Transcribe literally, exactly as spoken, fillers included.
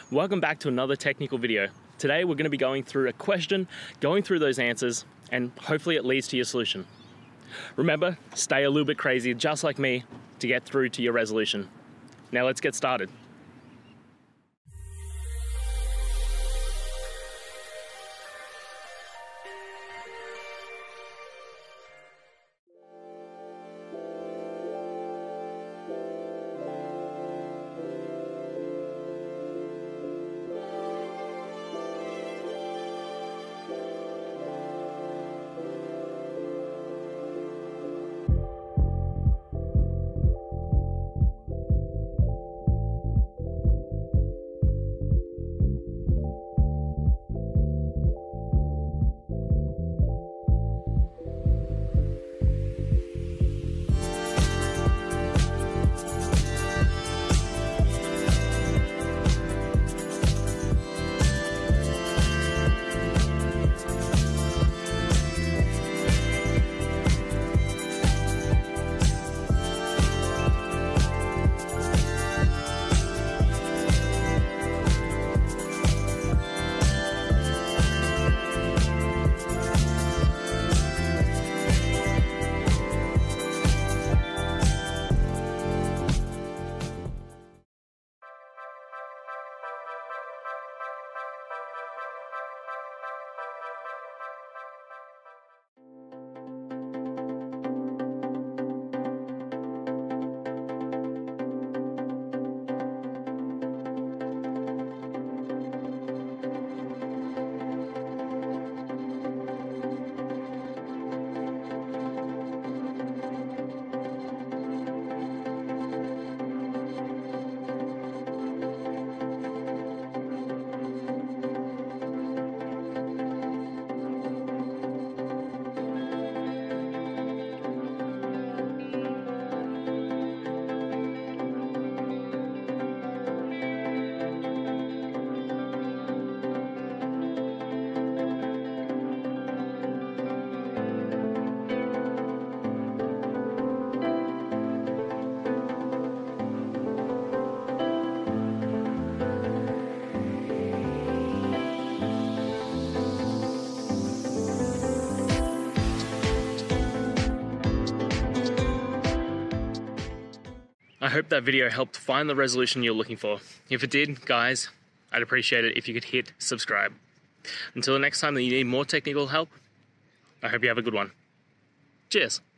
Welcome back to another technical video. Today we're going to be going through a question, going through those answers, and hopefully it leads to your solution. Remember, stay a little bit crazy, just like me, to get through to your resolution. Now let's get started. I hope that video helped find the resolution you're looking for. If it did, guys, I'd appreciate it if you could hit subscribe. Until the next time that you need more technical help, I hope you have a good one. Cheers.